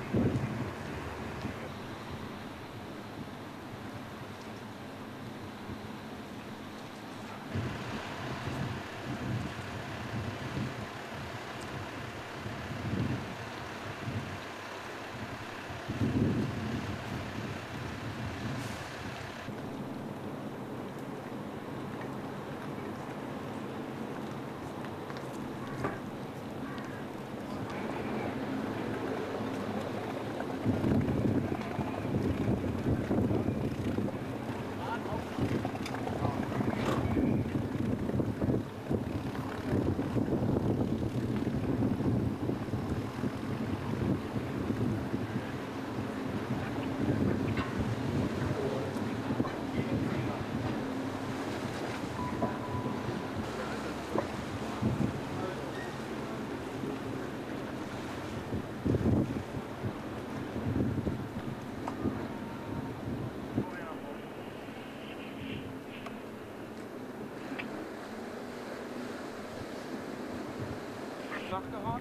Nachgehakt.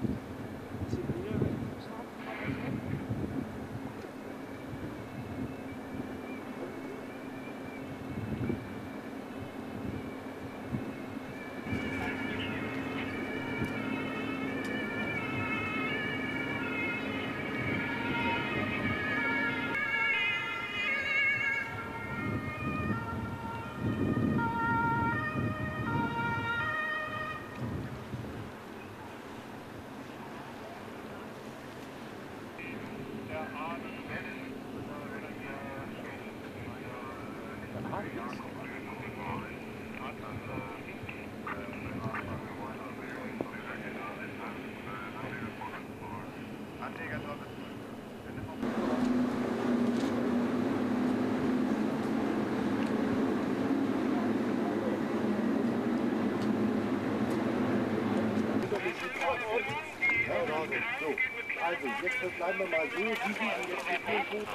So, also jetzt bleiben wir mal so, die liegen jetzt mit dem Boot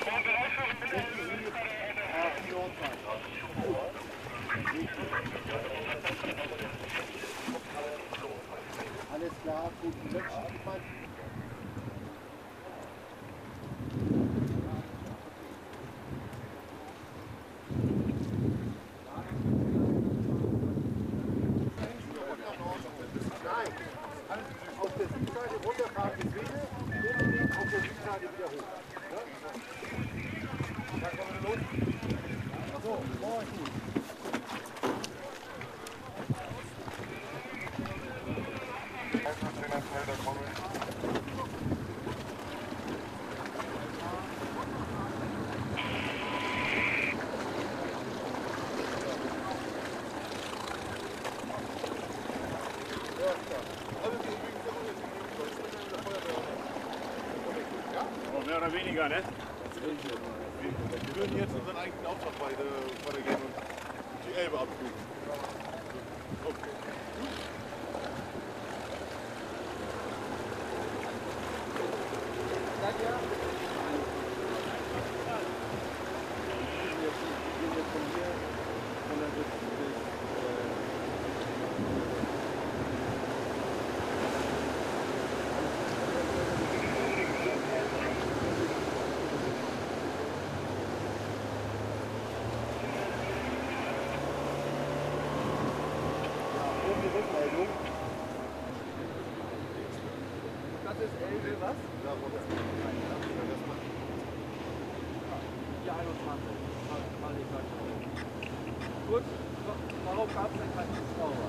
in Nordrhein. Alles klar, guten Menschen. Auf der Südseite runterfahren bis Wede, unbedingt auf der Südseite wieder hoch. Ja? Da kommen wir los. Achso, moin. Mehr oder weniger, ne? Wir würden jetzt unseren eigenen Auftrag weitergehen und die Elbe abkühlen. Okay. Das ist Elbe, was? Hier 21. Mal nicht sagen. Gut, warum gab es denn keinen Schrauber?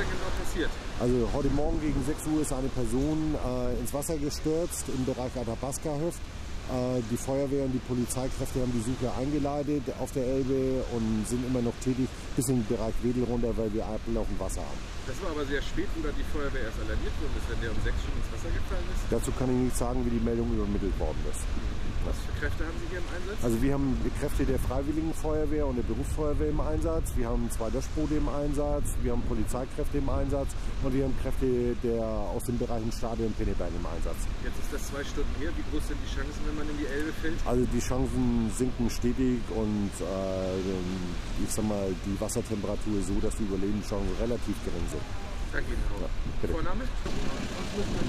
genau passiert? Also heute Morgen gegen 6 Uhr ist eine Person ins Wasser gestürzt im Bereich Athabasca-Hüft. Die Feuerwehr und die Polizeikräfte haben die Suche eingeleitet auf der Elbe und sind immer noch tätig bis in den Bereich Wedel runter, weil wir ablaufend Wasser haben. Das war aber sehr spät, wo dann die Feuerwehr erst alarmiert worden ist, wenn der um 6 schon ins Wasser gefallen ist. Dazu kann ich nicht sagen, wie die Meldung übermittelt worden ist. Was für Kräfte haben Sie hier im Einsatz? Also wir haben die Kräfte der Freiwilligen Feuerwehr und der Berufsfeuerwehr im Einsatz. Wir haben 2 Löschboote im Einsatz. Wir haben Polizeikräfte im Einsatz. Und wir haben Kräfte aus den Bereichen Stade und Pinneberg im Einsatz. Jetzt ist das 2 Stunden her. Wie groß sind die Chancen, wenn man in die Elbe fällt? Also die Chancen sinken stetig und ich sag mal, die Wassertemperatur ist so, dass die Überlebenschancen relativ gering sind. Danke Ihnen, Herr Hauer. Ja, bitte. Vorname?